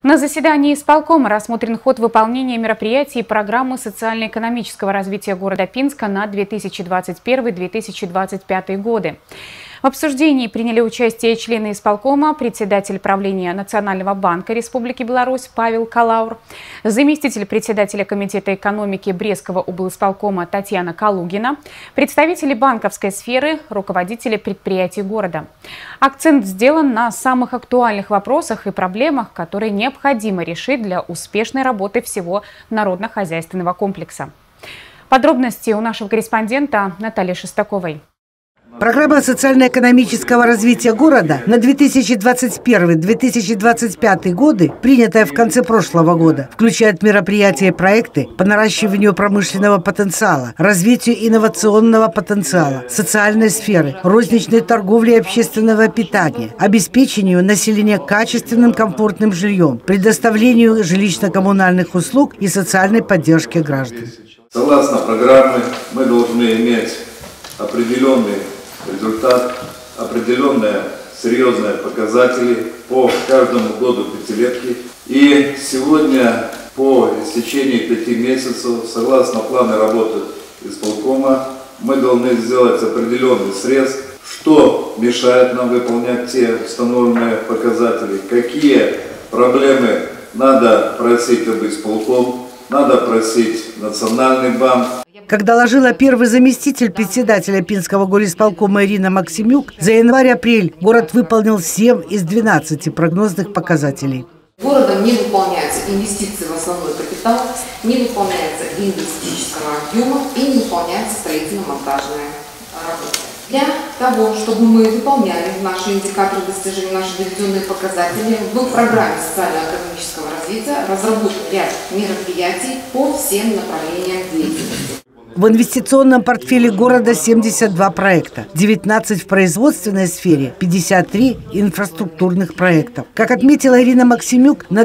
На заседании исполкома рассмотрен ход выполнения мероприятий программы социально-экономического развития города Пинска на 2021-2025 годы. В обсуждении приняли участие члены исполкома, председатель правления Национального банка Республики Беларусь Павел Калаур, заместитель председателя комитета экономики Брестского облисполкома Татьяна Калугина, представители банковской сферы, руководители предприятий города. Акцент сделан на самых актуальных вопросах и проблемах, которые необходимо решить для успешной работы всего народно-хозяйственного комплекса. Подробности у нашего корреспондента Натальи Шестаковой. Программа социально-экономического развития города на 2021-2025 годы, принятая в конце прошлого года, включает мероприятия и проекты по наращиванию промышленного потенциала, развитию инновационного потенциала, социальной сферы, розничной торговли и общественного питания, обеспечению населения качественным комфортным жильем, предоставлению жилищно-коммунальных услуг и социальной поддержки граждан. Согласно программе, мы должны иметь определенный результат, определенные серьезные показатели по каждому году пятилетки. И сегодня, по истечении 5 месяцев, согласно плану работы исполкома, мы должны сделать определенный срез, что мешает нам выполнять те установленные показатели, какие проблемы надо просить об исполком, надо просить Национальный банк. Как доложила первый заместитель председателя Пинского горисполкома Ирина Максимюк, за январь-апрель город выполнил 7 из 12 прогнозных показателей. Городом не выполняются инвестиции в основной капитал, не выполняется инвестического объема и не выполняется строительно-монтажная работа. Для того, чтобы мы выполняли наши индикаторы достижения, наши доведенные показатели, в программе социально-экономического развития разработан ряд мероприятий по всем направлениям деятельности. В инвестиционном портфеле города 72 проекта, 19 в производственной сфере, 53 инфраструктурных проектов. Как отметила Ирина Максимюк, на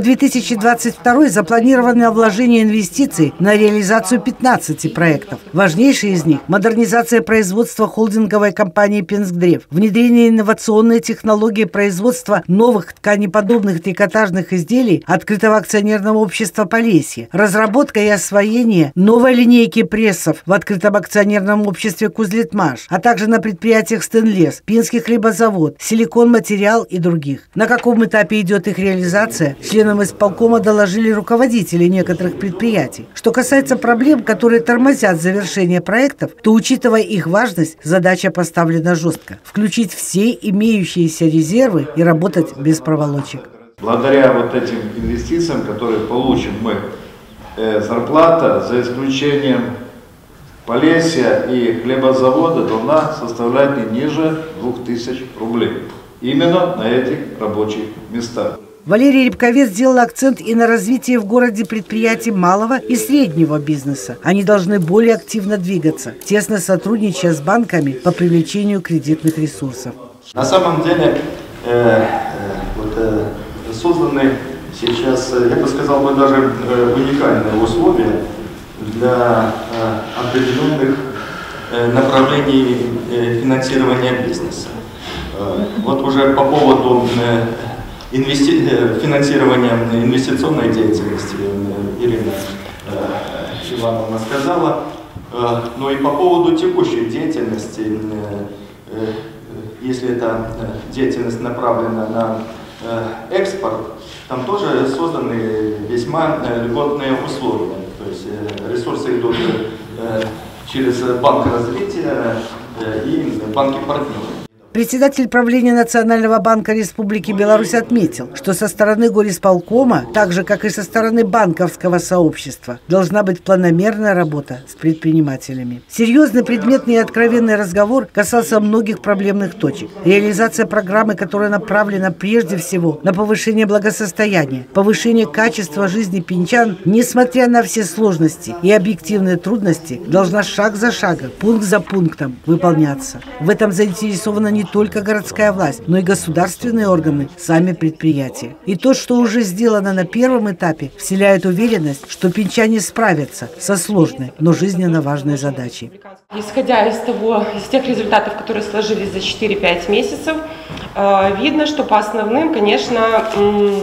2022 запланировано вложение инвестиций на реализацию 15 проектов. Важнейшие из них – модернизация производства холдинговой компании «Пинскдрев», внедрение инновационной технологии производства новых тканеподобных трикотажных изделий открытого акционерного общества «Полесье», разработка и освоение новой линейки прессов в открытом акционерном обществе «Кузлитмаш», а также на предприятиях «Стенлес», «Пинский хлебозавод», «Силикон Материал» и других. На каком этапе идет их реализация, членам исполкома доложили руководители некоторых предприятий. Что касается проблем, которые тормозят завершение проектов, то, учитывая их важность, задача поставлена жестко – включить все имеющиеся резервы и работать без проволочек. Благодаря вот этим инвестициям, которые получим мы, зарплата, за исключением Полесья и хлебозавода, должна составлять не ниже 2000 рублей. Именно на этих рабочих местах. Валерий Рябковец сделал акцент и на развитии в городе предприятий малого и среднего бизнеса. Они должны более активно двигаться, тесно сотрудничая с банками по привлечению кредитных ресурсов. На самом деле созданы сейчас, я бы сказал, даже уникальные условия для определенных направлений финансирования бизнеса. Вот уже по поводу финансирования инвестиционной деятельности Ирина Ивановна сказала, но и по поводу текущей деятельности, если эта деятельность направлена на экспорт, там тоже созданы весьма льготные условия. То есть ресурсы идут через Банк развития и банки-партнеры. Председатель правления Национального банка Республики Беларусь отметил, что со стороны горисполкома, так же как и со стороны банковского сообщества, должна быть планомерная работа с предпринимателями. Серьезный, предметный и откровенный разговор касался многих проблемных точек. Реализация программы, которая направлена прежде всего на повышение благосостояния, повышение качества жизни пинчан, несмотря на все сложности и объективные трудности, должна шаг за шагом, пункт за пунктом выполняться. В этом заинтересована не только городская власть, но и государственные органы, сами предприятия. И то, что уже сделано на первом этапе, вселяет уверенность, что пинчане справятся со сложной, но жизненно важной задачей. Исходя из тех результатов, которые сложились за 4-5 месяцев, видно, что по основным, конечно,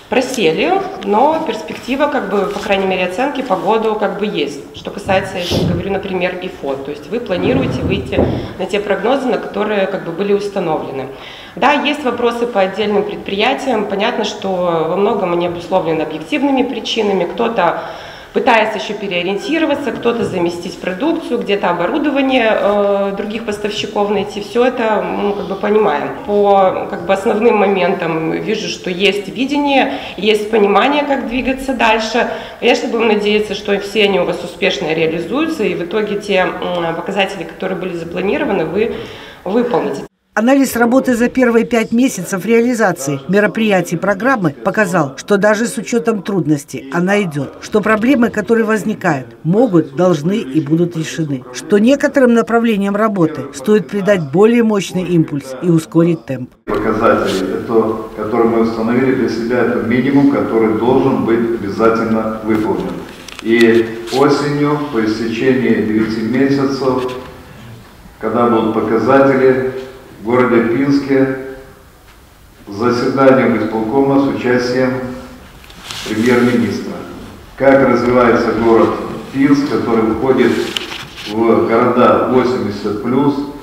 просели, но перспектива, по крайней мере, оценки по году есть. Что касается, я сейчас говорю, например, ИФО, то есть вы планируете выйти на те прогнозы, на которые были установлены. Да, есть вопросы по отдельным предприятиям. Понятно, что во многом они обусловлены объективными причинами. Кто-то пытается еще переориентироваться, кто-то заместить продукцию, где-то оборудование других поставщиков найти. Все это мы понимаем. По основным моментам вижу, что есть видение, есть понимание, как двигаться дальше. Конечно, будем надеяться, что все они у вас успешно реализуются, и в итоге те показатели, которые были запланированы, вы выполните. Анализ работы за первые 5 месяцев реализации мероприятий программы показал, что даже с учетом трудностей она идет, что проблемы, которые возникают, могут, должны и будут решены, что некоторым направлениям работы стоит придать более мощный импульс и ускорить темп. Показатели, которые мы установили для себя, это минимум, который должен быть обязательно выполнен. И осенью, по истечении 9 месяцев, когда будут показатели, в городе Пинске заседанием исполкома с участием премьер-министра. Как развивается город Пинск, который входит в города 80+,